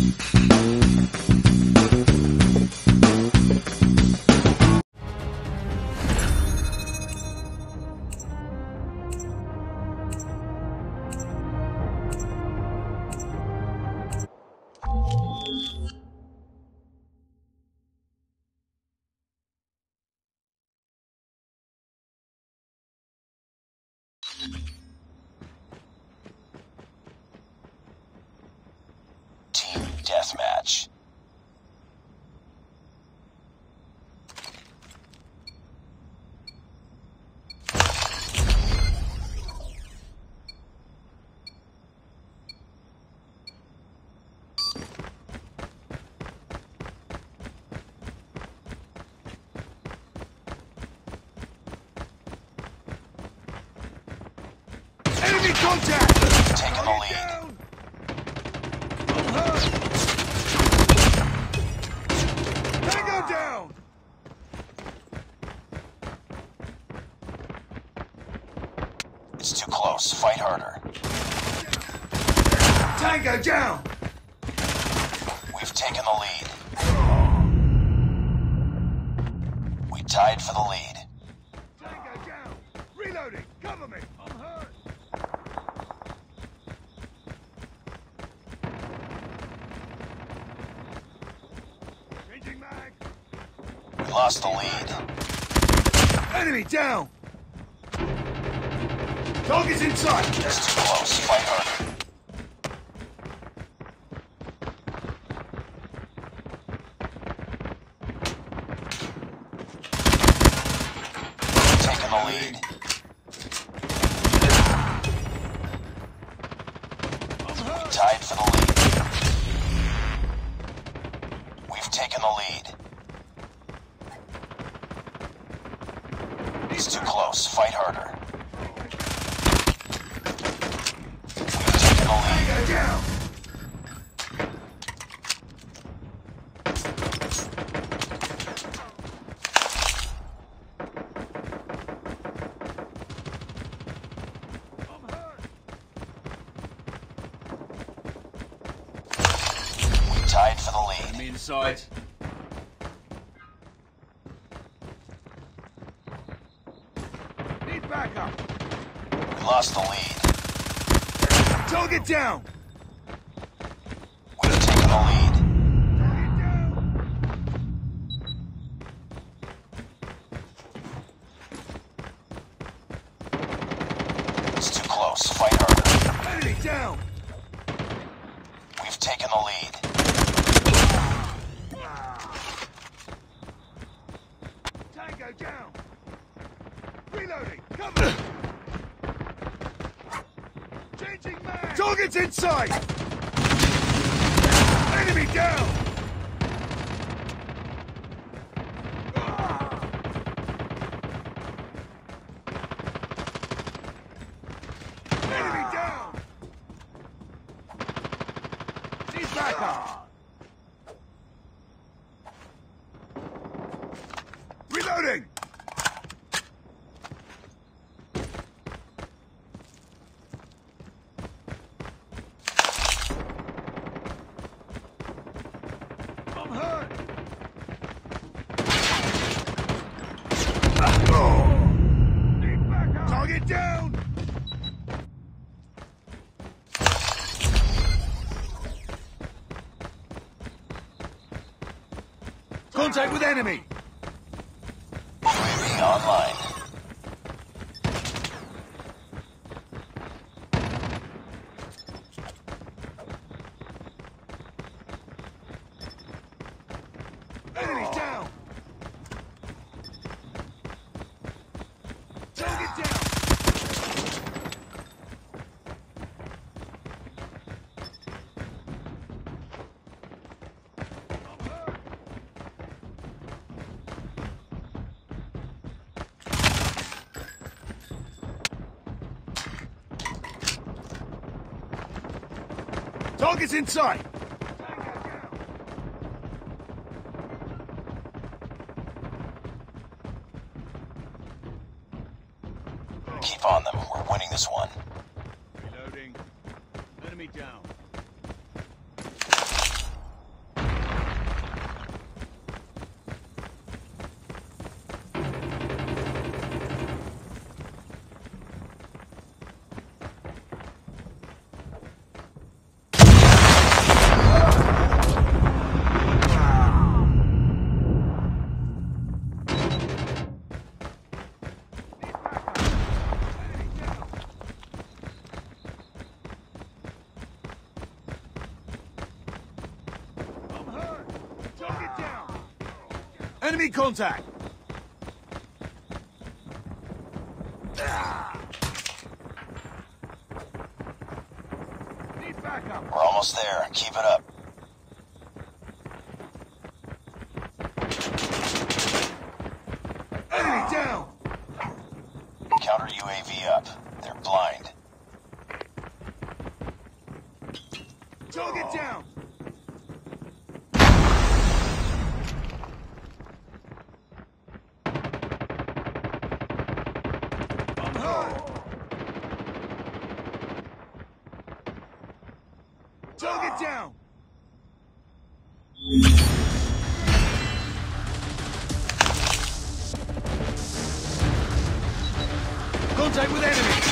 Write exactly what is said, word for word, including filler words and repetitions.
Team Deathmatch. Enemy contact! Taking the lead. Tango down! It's too close. Fight harder. Tango down! We've taken the lead. We tied for the lead. Tango down! Reloading! Cover me! I'm hurt! Changing mag! We lost the lead. Enemy down! Target's inside! It's too close. Fight harder. Taking the lead. We tied for the lead. We've taken the lead. It's too close. Fight harder. We've taken the lead. Tango down! I'm hurt! We tied for the lead. Enemy inside. Need backup. We lost the lead. Target down. We've taken the lead. Target down. It's too close. Fight harder. Enemy down. We've taken the lead. Tango down. Reloading. Cover. Changing mag. Target's inside. Enemy down. Enemy down. He's back up. Reloading. I'm hurt. Need backup. Target down. Contact with enemy. U A V online. Enemy down. Target down. I'm hurt. Target's inside. Tango down. Keep on them. We're winning this one. Reloading. Enemy down. Enemy contact! Need backup! We're almost there. Keep it up. Enemy down! Counter U A V up. They're blind. Target down! I'm hurt! Target down! Contact with enemy!